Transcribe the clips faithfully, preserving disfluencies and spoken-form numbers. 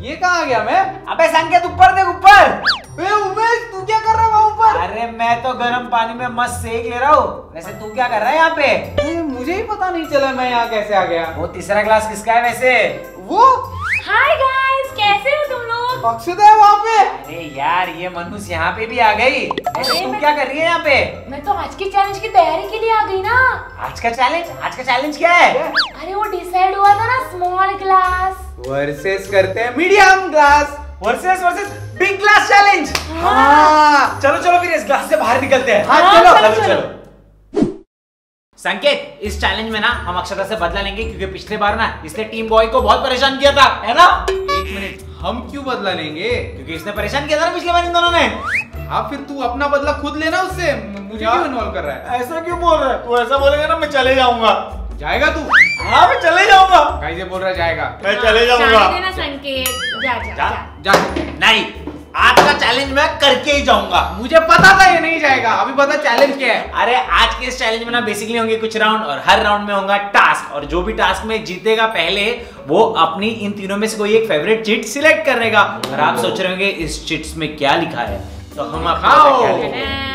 ये कहाँ आ गया मैं? अबे संकेत ऊपर देख ऊपर। ए उमेश तू क्या कर रहा है वहाँ ऊपर? अरे मैं तो गर्म पानी में मस्त सेक ले रहा हूँ। वैसे तू क्या कर रहा है यहाँ पे? ए, मुझे ही पता नहीं चला मैं यहाँ कैसे आ गया। वो तीसरा ग्लास किसका है वैसे? वो हाय गाइस, कैसे हो तुम लोग? अक्षता है वहाँ पे। अरे यार ये मनुष्य यहाँ पे भी आ गई। वैसे तू क्या कर रही है यहाँ पे? मैं तो आज की चैलेंज की तैयारी के लिए आ गई ना। आज का चैलेंज? आज का चैलेंज क्या है? अरे वो डिसाइड हुआ था ना, स्मॉल ग्लास वर्सेस करते हैं medium glass. Versus versus big glass challenge. हाँ चलो चलो फिर इस ग्लास से बाहर निकलते हैं। हाँ, हाँ, चलो, चलो, चलो चलो। चलो। संकेत इस चैलेंज में ना हम अक्षता से बदला लेंगे क्योंकि पिछले बार ना इसने टीम बॉय को बहुत परेशान किया था, है ना? एक मिनट, हम क्यों बदला लेंगे? क्योंकि इसने परेशान किया था ना पिछले बार इन दोनों ने। हाँ फिर तू अपना बदला खुद लेना उससे, मुझे क्यों इन्वॉल्व कर रहा है? ऐसा क्यों बोल रहा है? तू ऐसा बोलेगा ना मैं चले जाऊंगा। जाएगा तू? हाँ मैं चले जाऊंगा। कैसे बोल रहा है जाएगा? मैं चले जाऊंगा। जाने देना संकेत, जा जा जा। जा। जा। नहीं, आज का चैलेंज मैं करके ही जाऊंगा। मुझे पता था ये नहीं जाएगा, अभी पता चैलेंज क्या है। अरे आज के इस चैलेंज में ना बेसिकली होंगे कुछ राउंड और हर राउंड में होगा टास्क, और जो भी टास्क में जीतेगा पहले वो अपनी इन तीनों में से कोई एक फेवरेट चीट सिलेक्ट करेगा। और आप सोच रहे होंगे इस चिट्स में क्या लिखा है, तो हम आपको क्या लिखेंगे।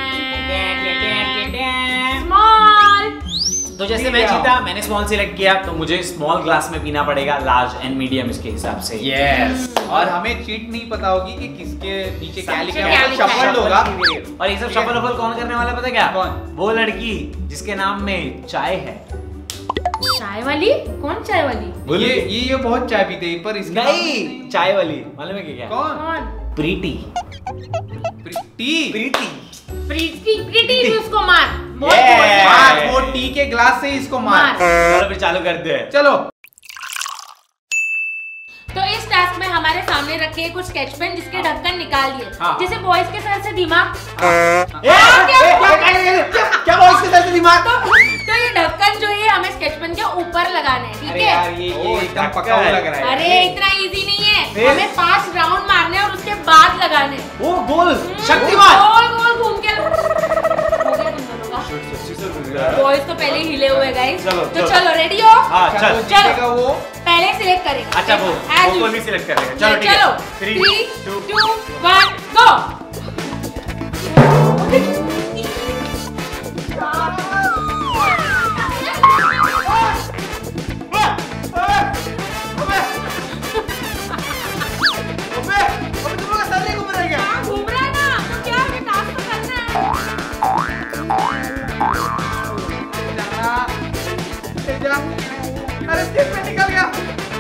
स्मॉल। तो जैसे मैं जीता, मैंने स्मॉल सिलेक्ट किया, तो मुझे स्मॉल ग्लास में पीना पड़ेगा, लार्ज एंड मीडियम इसके हिसाब से। यस। और हमें चीट नहीं पता होगी कि किसके नीचे क्या लिखा क्या है, लिखा है। शफल होगा। और ये सब शफल वफल कौन करने वाला पता है क्या? कौन? वो लड़की जिसके नाम में चाय है। चाय वाली? कौन चाय वाली? ये ये ये बहुत चाय पीते हैं, पर इसका नहीं, चाय वाली मालूम है क्या? कौन? कौन? प्रीति। टी। प्रीति। प्रीति। प्रीति भी उसको मार। बहुत Yeah. बोल रहा है। मार, वो टी के ग्लास से इसको मार। मार। चलो फिर चालू करते हैं। चलो। तो इस टास्क में हमारे सामने रखे हैं कुछ स्केच पेन जिसके ढक्कन निकाल दिए। हाँ। जैसे बॉयज के सर से दिमाग, ए, ए, ए, ए, क्या क्या बोल इसके सर से दिमाग? तो, तो ये ढक्कन जो है हमें स्केच पेन के ऊपर लगाना है, ठीक अरे है? यार ये ये एकदम पका हुआ लग रहा है। अरे इतना इजी नहीं है, फिर? हमें पांच राउंड मारने हैं और उसके बाद लगाने हैं। वो गोल शक्तिमान। गोल गोल घूम के हो गया तुम दोनों का। बॉयज तो पहले ही हिले हुए गाइस। चलो, तो चलो। चलो रेडी हो? हाँ क्या चल। वो जीतेगा वो? पहले सिलेक्ट करेगा। अच्छा वो As वो कोई भी usual। सिलेक्ट कर लेगा। चलो ठीक चलो है। Three three two two one go. घूम रहा है ना, तो क्या है, टास्क तो करना है। अरे स्केच पेन निकल गया।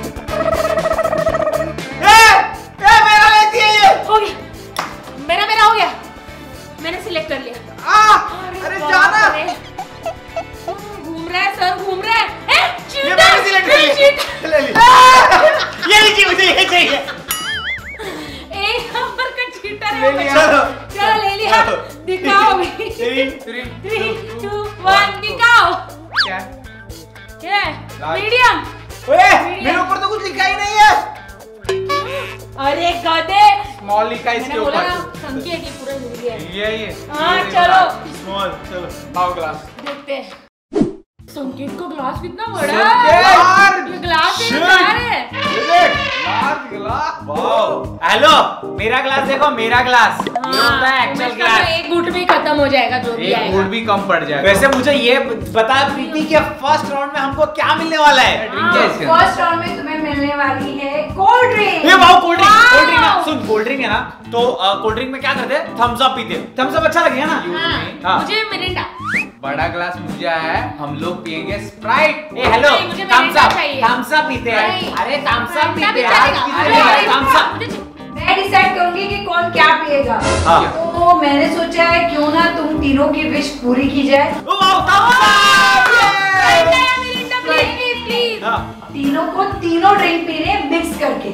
मेरा लेती है ये। हो गया, मेरा मेरा हो गया, मैंने सिलेक्ट कर लिया। आ, अरे बाप जाना। रे। घूम रहा है सर, घूम रहा है। ए, ये चीटर, मैंने सिलेक्ट कर ये लिया। चीटर। ले ली। ये लीजिए, मुझे ये चाहिए। एक नंबर का चीटर है। ले लिया। चलो चलो ले लिया, दिखाओ भी। Three three three two one दिखाओ। क्या? क्या लाल। मीडियम? ओए मेरे ऊपर तो कुछ लिखा ही नहीं है। अरे गधे, स्मॉल लिखा है इसके मैंने बोला ना ऊपर। संकेत ये पूरा मिल गया है। ये ये हाँ ये चलो स्मॉल चलो। पाव ग्लास। देखते हैं। संकेत का ग्लास कितना बड़ा संकेत! है। ये ग्लास है, Shit! जार है। ये देख। Large glass. वाओ। हेलो मेरा ग्लास देखो, मेरा ग्लास। ये होता है एक्चुअल इसका तो ग्लास। एक घुट में ही खत्म हो जाएगा जो भी एक आएगा। गुड़ भी कम पड़ जाएगा। वैसे मुझे ये बता प्रीति कि फर्स्ट राउंड में हमको क्या मिलने वाला है? ड्रिंक है इसके अंदर। फर्स्ट राउंड में तुम्हें मिलने वाली है कोल्ड ड्रिंक। ये wow cold drink. Wow! Cold drink ना सुन, कोल्ड ड्रिंक है ना तो कोल्ड ड्रिंक में क्या करते हैं? थम्स अप पीते हैं। थम्स अप अच्छा लगेगा ना? हाँ, हाँ। मुझे मिरिंडा। बड़ा ग्लास मुझे है, हम लोग पियेंगे स्प्राइट। ए हेलो नहीं, मुझे थम्स मिरिंडा अप चाहिए। थम्स अप पीते हैं। नहीं। अरे थम्स अप मिरिंडा पीते भी हैं। चलेगा। अरे मुझे थम्स अप। मुझे- मैं डिसाइड करूंगी कि कौन क्या पिएगा। हाँ। तो मैंने सोचा है क्यों ना तुम तीनों की विश पूरी की जाए। Wow Thums up. मिरिंडा या मिरिंडा प्लीज प्लीज। हाँ। तीनों को तीनों ड्रिंक पीने हैं मिक्स करके।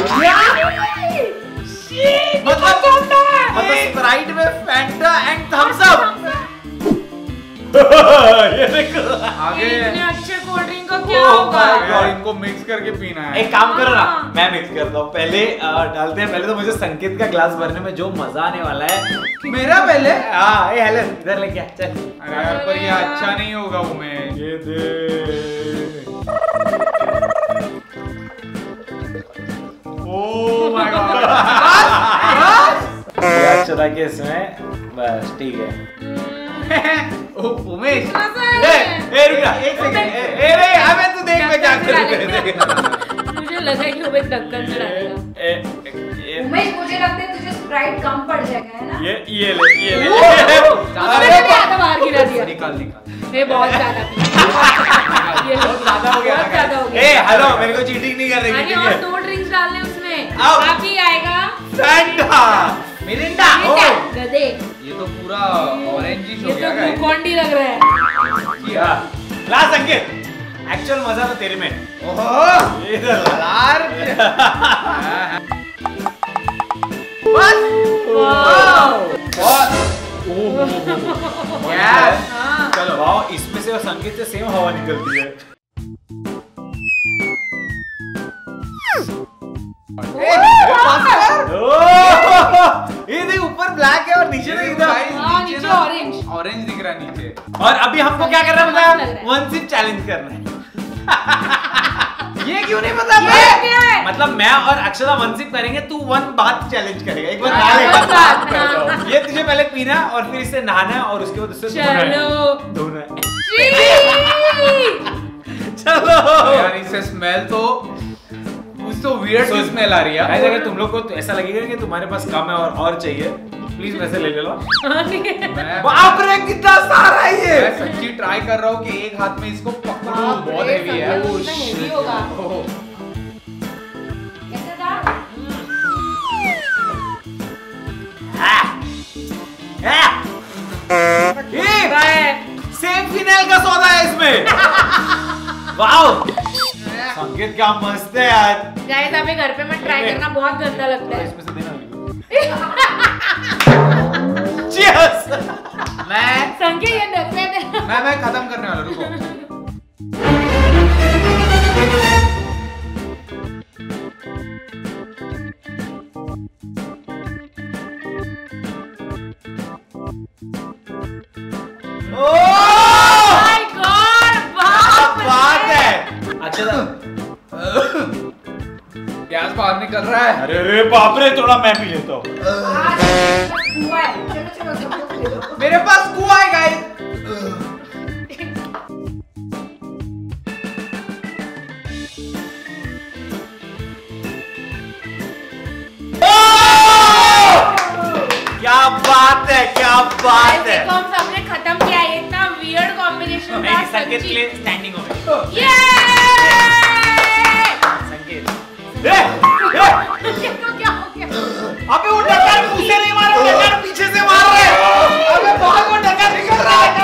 मतलब मतलब स्प्राइट में फैंटा एंड थम्स अप। ये देखो। आगे इतने अच्छे कोल्ड ड्रिंक का क्या Oh होगा? my और इनको मिक्स करके पीना है। एक काम करो ना, हाँ। मैं मिक्स करता हूँ। पहले अ, डालते हैं। पहले तो मुझे संकेत का ग्लास भरने में जो मजा आने वाला है। मेरा पहले। हाँ ए हेलो इधर लेके आ, चल। अरे यार पर ये अच्छा नहीं होगा वो मैं। ये दे। ओ लगा के इसमें बस ठीक है। ओ उमेश ए ए रुक जा एक सेकंड ए ए अबे तू देख मैं क्या करूं। मुझे लगा कि वो एक ढक्कन से डालेगा। उमेश मुझे लगता है तुझे स्प्राइट कम पड़ जाएगा है ना। ये ये ले ये ले अरे आधा बाहर गिरा दिया। निकाल निकाल ये बहुत ज्यादा पिया। ये बहुत ज्यादा हो गया बहुत ज्यादा हो गया। ए हेलो मेरे को चीटिंग नहीं करने की अरे ठीक और है। दो ड्रिंक्स डालने उसमें आओ। बाकी आएगा फैंटा मिरिंडा मिरिंडा, गधे। ये तो पूरा ऑरेंजिश हो ये गया तो गाइस। ग्लूकॉन डी लग रहा है। किया ला संकेत एक्चुअल मजा तो तेरे में। ओहो इधर ला। यार बस बहुत यस हाँ। चलो वाओ इसमें से और संकेत से सेम हवा निकलती है। ये देख ऊपर ब्लैक है और नीचे देख इधर। हाँ, नीचे ऑरेंज। ऑरेंज दिख रहा है नीचे। और अभी हमको क्या करना है मस्त लग पता रहा है? है। वन सिप चैलेंज करना है। ये क्यों नहीं पता ये क्या है? मतलब मैं और अक्षरा वन सिप करेंगे, तू वन बात चैलेंज करेगा। एक बार हाँ, नहा ले, वन एक बात, बात कर लो। हाँ। ये तुझे पहले पीना है और फिर इससे नहाना है और उसके बाद उससे धोना है। चलो धोना है। छी! चलो यार इससे स्मेल तो कुछ तो वियर्ड सी स्मेल आ रही है। गाइस अगर तुम लोग को तो ऐसा लगेगा कि तुम्हारे पास कम है और और चाहिए, प्लीज मेरे से ले ले लो। मैं बाप रे कितना सारा है ये। मैं सच्ची ट्राई कर रहा हूँ कि एक हाथ में इसको पकड़ूं। बाप बहुत रे, हेवी है। संकेत, कितना heavy होगा। ओह, कैसे था? सेम फिनाइल का सौदा है इसमें। वाओ संकेत क्या मस्त है यार। गाइस अभी घर पे मैं ट्राई करना बहुत गंदा लगता है। इसमें से देना चीयर्स। मैं संकेत ये ढक्कन है। मैं मैं खत्म करने वाला, रुको। My God, बाप रे। बात है। अच्छा गैस बाहर निकल रहा है। अरे रे बाप रे थोड़ा मैं पी लेता हूँ। आज हुआ है। चलो चलो सब लोग ले लो। मेरे पास कुआं है गाइस। क्या बात है क्या बात है। देखो हम सबने खत्म किया है। इतना वियर्ड कॉम्बिनेशन था संकेत के सच्ची। लिए स्टैंडिंग हो गई। ये संकेत ए, ए, देखो क्या हो गया। अबे वो डकार मुंह से नहीं मार रहा, डकार पीछे से मार रहा है। अबे भाग वो डकार निकल रहा है।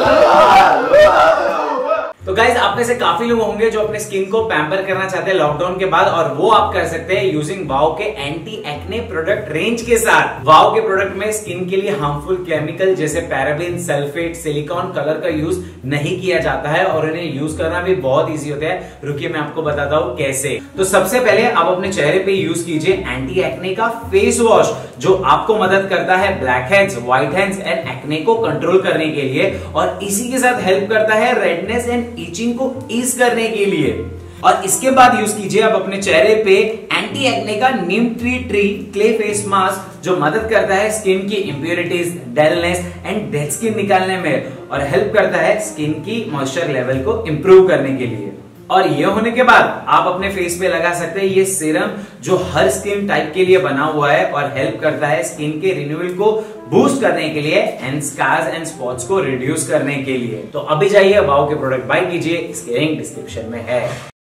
तो गाइज आप में से काफी लोग होंगे जो अपने स्किन को पैम्पर करना चाहते हैं लॉकडाउन के बाद, और वो आप कर सकते हैं यूजिंग वाओ के एंटी एक्ने प्रोडक्ट रेंज के साथ। वाओ के प्रोडक्ट में स्किन के लिए हार्मफुल केमिकल जैसे पैराबेन, सल्फेट, सिलिकॉन कलर का यूज नहीं किया जाता है और इन्हें यूज करना भी बहुत इजी होता है। रुकिए मैं आपको बताता हूँ कैसे। तो सबसे पहले आप अपने चेहरे पे यूज कीजिए एंटी एक्ने का फेस वॉश, जो आपको मदद करता है black heads, white heads and acne को कंट्रोल करने के लिए, और इसी के साथ हेल्प करता है रेडनेस एंड इचिंग को ईज करने के लिए। और इसके बाद यूज कीजिए आप अपने चेहरे पे एंटी एक्ने का neem tree tree clay face mask, जो मदद करता है स्किन की impurities, dullness and dead skin निकालने में, और हेल्प करता है स्किन की मॉइस्चर लेवल को इंप्रूव करने के लिए। और ये होने के बाद आप अपने फेस पे लगा सकते हैं ये सीरम, जो हर स्किन टाइप के लिए बना हुआ है और हेल्प करता है स्किन के रिन्यूअल को बूस्ट करने के लिए एंड स्कार्स एंड स्पॉट्स को रिड्यूस करने के लिए। तो अभी जाइए वाओ के प्रोडक्ट बाय कीजिए, इसके लिंक डिस्क्रिप्शन में है।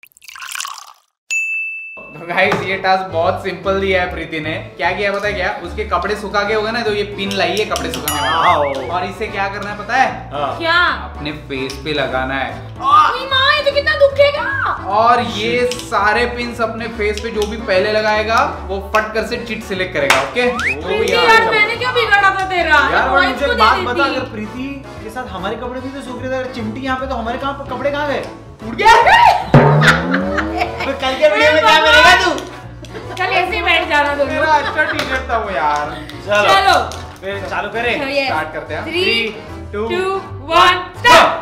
तो गाइस ये टास्क बहुत सिंपल दिया है प्रीति ने। क्या किया पता है क्या? उसके कपड़े सुखा के होगा ना, तो ये पिन लाई है कपड़े सुखाने वाला, और इसे क्या करना है पता है? क्या? अपने फेस पे लगाना है। ओए माँ, ये तो कितना दुखेगा। और ये सारे पिन्स अपने फेस पे जो भी पहले लगाएगा वो फट कर से चिट सिलेक्ट करेगा। ओके प्रीति यार, मैंने क्या बिगाड़ा था तेरा? यार वॉइस मुझे को एक दे बात देती। बता, अगर प्रीति के साथ हमारे कपड़े भी तो सूख रहे थे, अगर चिमटी यहाँ पे तो हमारे कहाँ कपड़े कहाँ गए? उड़ गया। तो कल के वीडियो में क्या करेगा तू? चल ऐसे ही बैठ जाना दोनों। मेरा अच्छा टी शर्ट था वो यार। चलो चलो फिर चालू करें। Yes. स्टार्ट करते हैं। Three, two two, one, start.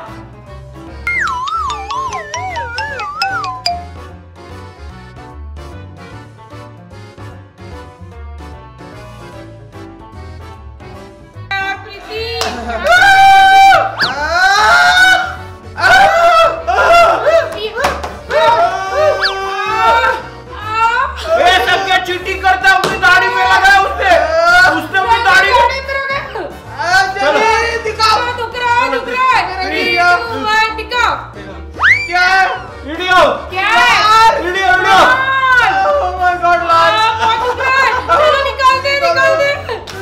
सब क्या चीटिंग करता है? अपनी दाढ़ी में लगाया उसने उसने अपनी दाढ़ी दिखाओ। रुक रहा रुक रहा दिखाओ। क्या है? वीडियो क्या है? Video video oh my god last. चलो निकाल दे निकाल दे।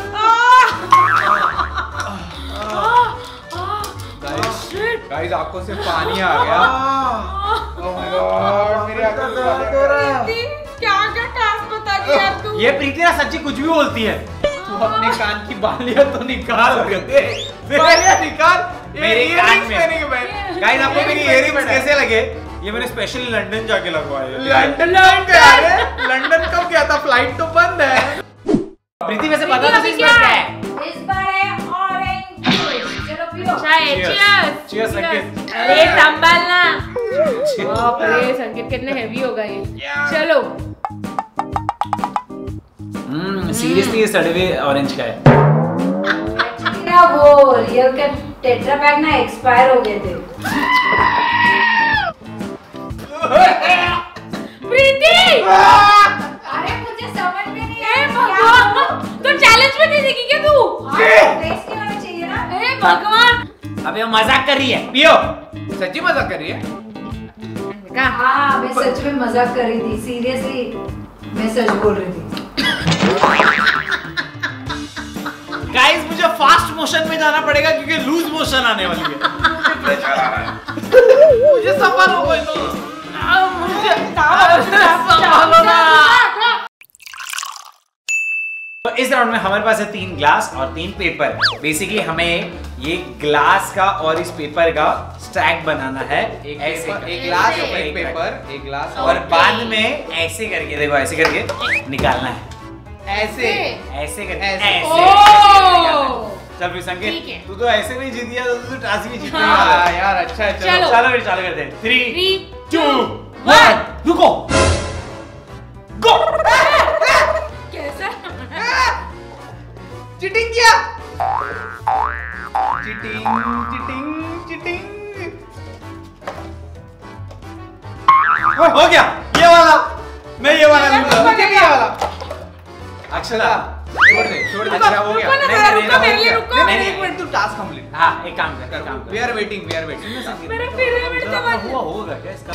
गाइस आंखों से पानी आ गया। ओह माय गॉड मेरी आंखों से पानी आ रहा है। क्या क्या टास्क बता दिया तू? ये प्रीति ना सच्ची कुछ भी बोलती है। तू अपने कान की बालियां तो निकाल दे। बालियां निकाल। मेरे कान में। में गाइस आपको मेरी इयररिंग्स कैसे लगे? ये मैंने स्पेशली लंदन जाके लगवाए हैं। लंदन कब गया रे? लंदन कब गया था? फ्लाइट तो बंद है। प्रीति वैसे बता दो इस बार क्या है? इस बार है ऑरेंज जूस। चलो पियो। चाय चीयर्स। चीयर्स संकेत। अरे संभालना। बाप रे संकेत कितने हेवी होगा ये। चलो। हम्म सीरियसली ये सड़े हुए ऑरेंज का है। एक्चुअली ना वो रियल के टेट्रा पैक ना एक्सपायर हो गए थे। प्रीति अरे मुझे समझ में नहीं ए आया भगवान तो चैलेंज में नहीं देखी क्या तू? टेस्ट नहीं होना चाहिए ना। ए भगवान अबे वो मजाक कर रही है। पियो। सच्ची मजाक कर रही है? का हाँ मैं सच में मजाक कर रही थी। सीरियसली मैं सच बोल रही थी। गाइस मुझे फास्ट मोशन में जाना पड़ेगा क्योंकि लूज मोशन आने वाली है। मुझे सफल हो गई तो। मुझे संभालो ना। तो इस राउंड में हमारे पास है तीन ग्लास और तीन पेपर। बेसिकली हमें ये ग्लास का और इस पेपर का स्टैक बनाना है। एक ऐसे पेपर, करके। एक ग्लास एक एक पेपर एक ग्लास और बाद में ऐसे करके देखो ऐसे करके निकालना है। ऐसे ऐसे करके ऐसे। ऐसे ओह। ऐसे निकालना है। चल फिर ठीक है। संकेत तू तो ऐसे नहीं जीत गया तो तू तो टास्क भी जीत हाँ। गया। हाँ यार अच्छा है चलो। चलो। चलो फिर चालू करते हैं। Three three two one one रुको गो। कैसा? चीटिंग किया। Cheating cheating cheating. हो गया ये वाला। मैं ये वाला लूंगा। मुझे भी ये वाला। अक्षरा छोड़ दे छोड़ दे। अच्छा हो गया। रुको ना नहीं, जरा, नहीं, रुको नहीं, मेरे लिए नहीं, रुको। नहीं नहीं, नहीं नहीं, एक मिनट तू टास्क कंप्लीट हाँ एक काम कर एक काम वी कर are waiting we are waiting. मेरा पिरामिड तो बन हुआ होगा क्या इसका?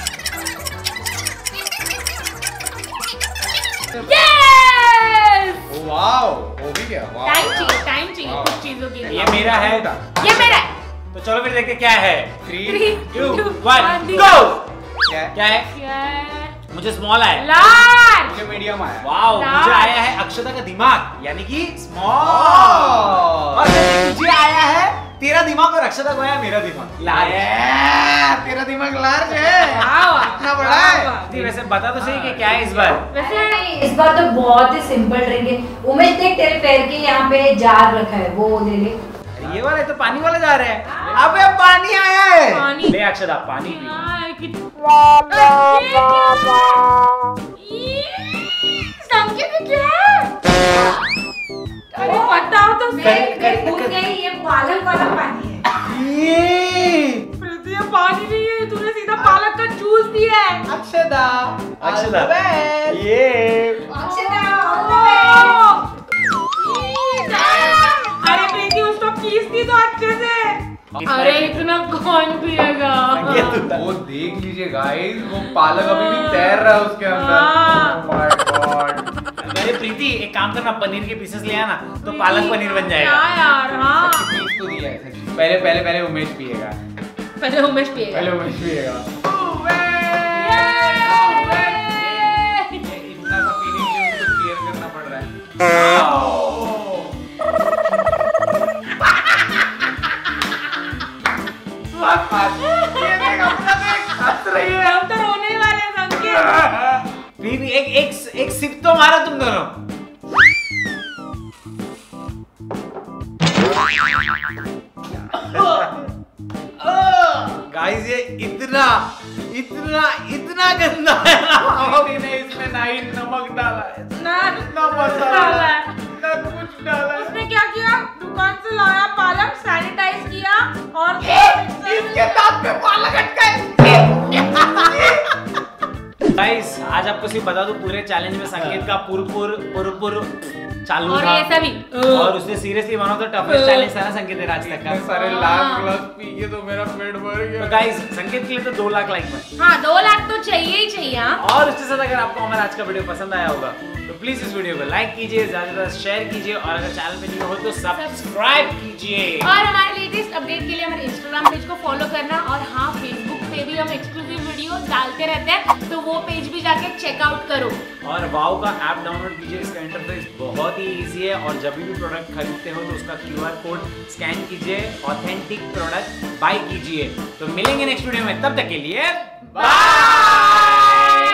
यस वाओ हो भी गया। वाओ टाइम चाहिए टाइम चाहिए वाह। कुछ चीजों के लिए। ये मेरा है। ये मेरा है। तो चलो फिर देखते क्या है। Three three two two one go. क्या है? क्या है? क्या है? मुझे स्मॉल आया। लार्ज। मुझे मीडियम आया। Wow Large। मुझे आया है अक्षता का दिमाग यानी कि स्मॉल। Oh। और तुझे आया है तेरा दिमाग और अक्षता को आया मेरा दिमाग लार्ज। Yeah, तेरा दिमाग लार्ज है। वाह इतना बड़ा है। जी, वैसे बता तो सही कि क्या है इस बार। वैसे नहीं इस बार तो बहुत ही सिंपल ड्रिंक है। उमेश देख तेरे पैर के यहाँ पे जार रखा है वो ले ले। ये वाला तो पानी वाला जा रहा है। अबे पानी आया है। पानी। ले अक्षता पानी पी। यार, कित- ये क्या है? ये संकेत ये क्या है? अरे बताओ तो मैं सही। मैं भूल गई ये पालक वाला पानी है। ये प्रीति, ये पानी नहीं है तूने सीधा पालक का जूस दिया है। अक्षदा अक्षता all the best। ये अक्षता all the best। अरे प्रीति उसको पीस दी तो अच्छे से। अरे इतना कौन पिएगा? वो देख लीजिए गाइस वो पालक अभी भी तैर रहा है उसके अंदर। हाँ। Oh my God। अरे प्रीति एक काम करना पनीर के पीसेस ले आना तो पालक पनीर बन जाएगा। क्या यार? हाँ पीस तो दिया है सच्ची। पहले पहले पहले उमेश पिएगा। पहले उमेश पिएगा। पहले उमेश पिएगा। ये इतना सा पीने के लिए उसको cheer करना पड़ रहा है। बस बस ये देख अपना देख हंस रही है। हम तो रोने ही वाले हैं संकेत। प्रीति एक एक एक सिप तो मारो तुम दोनों। गाइस ये इतना इतना इतना गंदा है ना। ने इसमें ना ही नमक डाला है ना ना मसाला डाला है। ना कुछ डाला है। उसने क्या किया? दुकान से लाया पालक सैनिटाइज किया और इसके दांत पे पालक अटका है। गाइस आज आपको सिर्फ बता दूं पूरे चैलेंज में संकेत का पुरपुर पुरपुर चालू और था ये सभी और उसने seriously one of the toughest challenge था ना संकेत ने आज तक का। सारे लाख लाख पी के तो मेरा पेट भर गया। तो गाइस संकेत के लिए तो दो लाख लाइक बन। हाँ दो लाख तो चाहिए ही चाहिए। हाँ और उसके साथ अगर आपको हमारा आज का वीडियो पसंद आया होगा तो प्लीज इस वीडियो को लाइक कीजिए, ज्यादा से ज्यादा शेयर कीजिए और अगर चैनल पे न्यू हो तो सब्सक्राइब कीजिए और हमारे लेटेस्ट अपडेट के लिए हमारे इंस्टाग्राम पेज को फॉलो करना। और हाँ फेसबुक पे भी हम एक्सक्लूसिव वीडियो डालते रहते हैं तो वो पेज भी जाके चेकआउट करो। और वाओ का ऐप डाउनलोड कीजिए, इसका इंटरफेस बहुत ही इजी है और जब भी प्रोडक्ट खरीदते हो तो उसका क्यूआर कोड स्कैन कीजिए, ऑथेंटिक प्रोडक्ट बाय कीजिए। तो मिलेंगे नेक्स्ट वीडियो में, तब तक के लिए bye.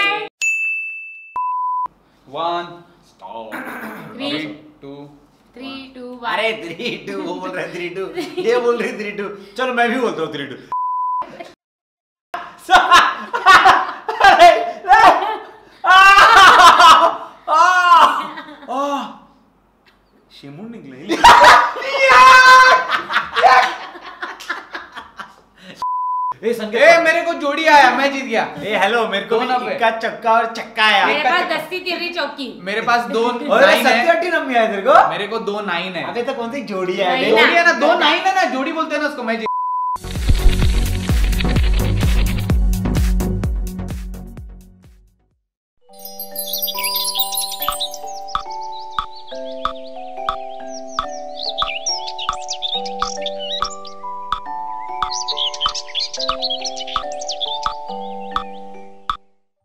One stop three two three two अरे थ्री टू वो बोल रहे थ्री टू ये बोल रही थ्री टू चलो मैं भी बोलता हूँ थ्री टू शिमुन निकले। ए संकेत ए मेरे को जोड़ी आया, मैं जीत गया। ए हेलो मेरे को भी दो नब्बे। इक्का चक्का और चक्का आया। मेरे पास दस्ती तिररी चौकी। मेरे पास दो और नाइन है। सत्ती नंबर आया तेरे को। मेरे को दो नाइन है। अबे तो कौन सी जोड़ी है नहीं बे? ना। जोड़ी है ना, दो नाइन है ना, जोड़ी बोलते हैं ना उसको। मैं जीत